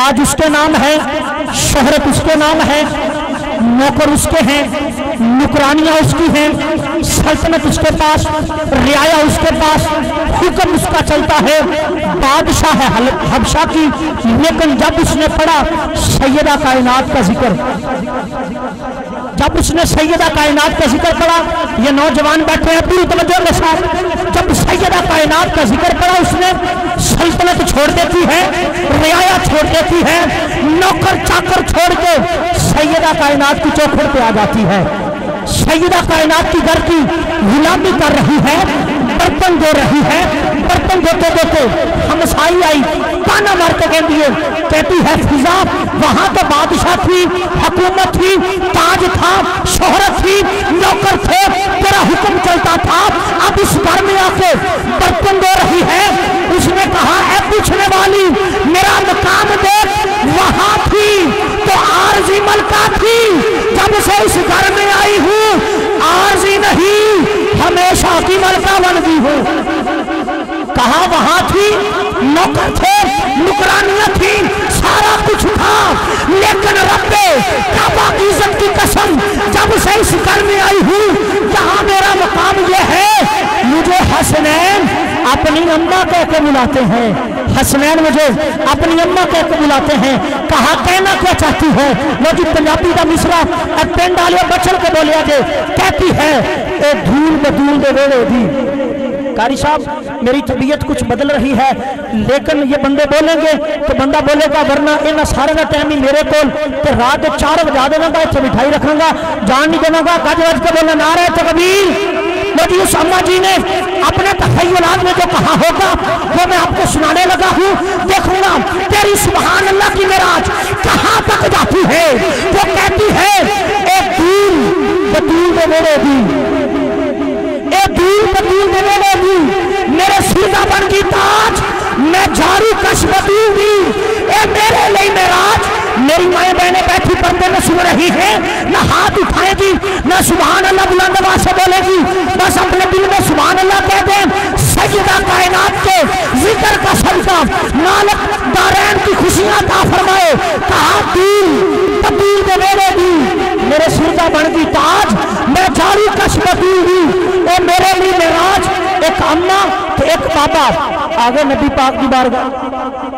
ताज उसके नाम है, शोहरत उसके नाम है, नौकर उसके हैं, नुकरानियां उसकी हैं, सल्तनत उसके पास, रियाया उसके पास, हुक्म उसका चलता है, बादशाह है हबशा की। लेकिन जब उसने पढ़ा सैयदा कायनात का जिक्र, जब उसने सैयदा कायनात का जिक्र पढ़ा, ये नौजवान बैठे हैं पूरी तवज्जो के साथ, जब सैयदा कायनात का जिक्र पढ़ा उसने सल्तनत छोड़ देती है, रियाया छोड़ देती है, नौकर चाकर छोड़ के सैयदा कायनात की चौखट पे आ जाती है। सैयदा कायनात की घर की गुलामी कर रही है, बर्तन दे रही है, बर्तन देते देते हमसाई आई, ताना मारते कहती है फिजा वहां तो बादशाह थी, हुकूमत थी, ताज था, शोहरत थी, नौकर थे, तेरा हुक्म चलता था, अब इस घर में आके बर्तन दे रही है। उसने कहा है पूछने वाली मेरा मकाम देख, वहां थी तो आरजी मलका थी, जब से इस घर में आई हूं आरजी नहीं हमेशा की मलका बन गई हूं। कहा वहां थी, नौकर थे, नुकरानियां थी, सारा कुछ था, लेकिन रब्बे काबा की इज्जत की कसम जब से इस घर में आई हूं जहां मेरा मकाम यह है, मुझे हसनैन अपनी अम्मा कह के बुलाते हैं, हसनैन मुझे अपनी अम्मा कह के बुलाते हैं। कहा कहना क्या चाहती है, वो जी पंजाबी का मिसरा पेन डालिया बचल के बोलिया जे कहती है ए धूल बदूल दे वेड़े दी। कारी साहब मेरी तबीयत कुछ बदल रही है, लेकिन ये बंदे बोलेंगे तो बंदा बोलेगा, वरना इन्हें सारे का टाइम ही मेरे को रात 4 बजा देना, इतने मिठाई रखांगा, जान नहीं देना, गज गज के बोलना नारा तकबीर। मोदी उस अम्मा जी ने अपने तखय्युलात में जो कहा होगा वो मैं आपको सुनाने लगा हूँ। देखूंगा तेरी सुभान अल्लाह की मेराज कहाँ तक जाती है। वो कहती है एक दूर बदूल में मेरे दी, एक दूर बदूल में मेरे दी, मेरे सीधा बन की ताज मैं झाड़ू कश बदूंगी, ए मेरे लिए मेराज। मेरी माएँ बहनें बैठी पर्दे में सुन रही है, ना हाथ उठाएगी ना सुभान अल्लाह बुलंद आवाज से बोलेगी, बस अपने दिल में सुभान अल्लाह कह दें। सैयदा कायनात के जिक्र का सदका मालिक दारैन की खुशियां अता फरमाए। कहा दिल तब्दील में मेरे दी, मेरे सीधा बन की ताज मैं झाड़ू कश बदूंगी, ए मेरे लिए मेराज। एक अम्मा तो एक पापा आगे नबी पाक की बारगाह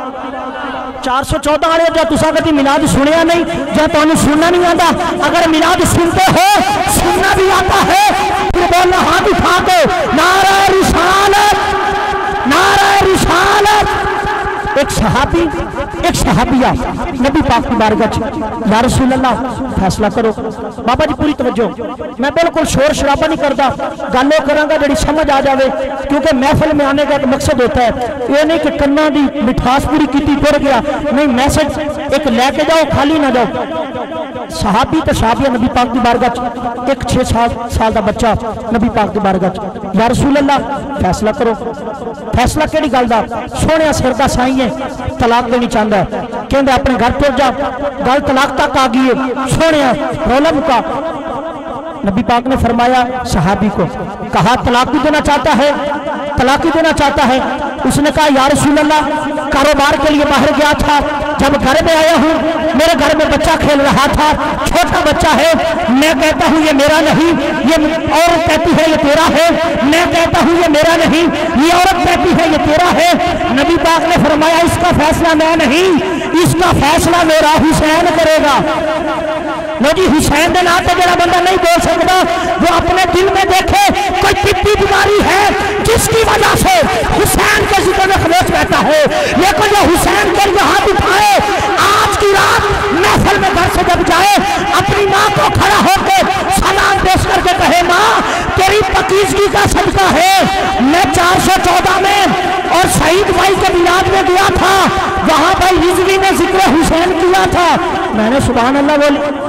414 वाले जो तुसा कभी मिलाद सुनिया नहीं, जो तुम सुनना नहीं आता, अगर मिलाद सुनते हो सुनना भी आता है फिर बोलना हाथ उठा के नारा रिसालत, नारा रिसालत। एक सहाबी एक सहाबिया नबी पाक की बारगाह या रसूल अल्लाह फैसला करो। बाबा जी पूरी तवज्जो, मैं बिल्कुल शोर शराबा नहीं करता, गल करांगा जी समझ आ जाए, क्योंकि महफिल में आने का एक मकसद होता है, ये नहीं कि कन्ना की मिठास पूरी की टुर गया, नहीं मैसेज एक लैके जाओ खाली ना जाओ। सहाबी तो सहाबिया नबी पाक की बारगाह एक 6 साल का बच्चा नबी पाक की बारगाह या रसूल अल्लाह फैसला करो। फैसला केड़ी गल दा, सोहणिया सिर दा साई है तलाक देनी चाहता है, कहते अपने घर तुर जा, गल तलाक तक आ गई है, सोहणिया रौला मुका। नबी पाक ने फरमाया सहाबी को, कहा तलाक भी देना चाहता है, तलाक भी देना चाहता है। उसने कहा या रसूल अल्लाह कारोबार के लिए बाहर गया था, जब घर में आया हूँ मेरे घर में बच्चा खेल रहा था, छोटा बच्चा है, मैं कहता हूँ ये मेरा नहीं, ये औरत कहती है ये तेरा है, मैं कहता हूँ ये मेरा नहीं, ये औरत कहती है ये तेरा है। नबी पाक ने फरमाया इसका फैसला मैं नहीं, इसका फैसला मेरा हुसैन करेगा। लो जी हुसैन के नाम पे जरा बंदा नहीं बोल सकता, वो अपने दिल में देखे कोई पित्ती बीमारी है जिसकी वजह से हुसैन के जिक्र में खलोच बैठा है, लेकिन जो हुसैन के लिए हाथ उठाए आज की रात महफिल में घर से जब जाए अपनी माँ को खड़ा होकर सलाम पेश करके कहे माँ तेरी पकीजगी का सदका है, मैं 414 में और शहीद भाई के मिलाद में गया था, वहां भाई रिजवी ने जिक्र हुसैन किया था, मैंने सुभान अल्लाह बोली।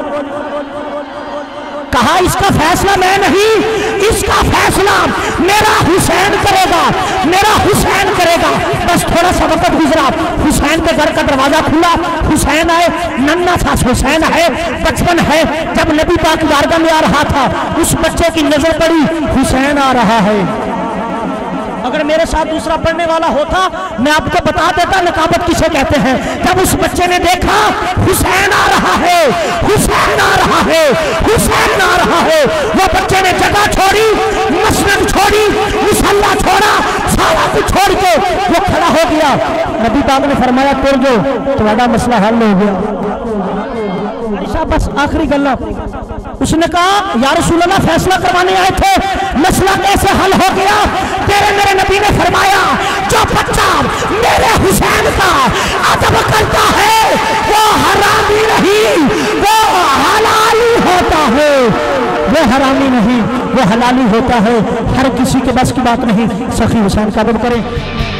कहा इसका फैसला मैं नहीं, इसका फैसला मेरा हुसैन करेगा, मेरा हुसैन करेगा। बस थोड़ा सा वक्त गुजरा, हुसैन के घर का दरवाजा खुला, हुसैन आए, नन्ना सा हुसैन है, बचपन है, जब नबी पाक बारगाह में आ रहा था उस बच्चे की नजर पड़ी, हुसैन आ रहा है। अगर मेरे साथ दूसरा पढ़ने वाला होता मैं आपको बता देता नकाबत किसे कहते हैं। जब उस बच्चे ने देखा हुसैन आ रहा है, हुसैन आ रहा है, हुसैन आ रहा है, वो बच्चे ने जगह छोड़ी, मसनद छोड़ी, मुसल्ला छोड़ा, सारा कुछ छोड़ के वो खड़ा हो गया। नबी पाक ने फरमाया तुर जो तुम्हारा मसला हल हो गया। ऐसा बस आखिरी गल्ला उसने कहा या रसूल अल्लाह फैसला करवाने आए थे, मसला कैसे हल हो गया? तेरे मेरे नबी ने फरमाया जो बच्चा मेरे हुसैन का अदब करता है वो हरामी नहीं, वो हलाली होता है। वो हरामी नहीं, वो हलाली होता है। हर किसी के बस की बात नहीं। सखी हुसैन का अदब करें।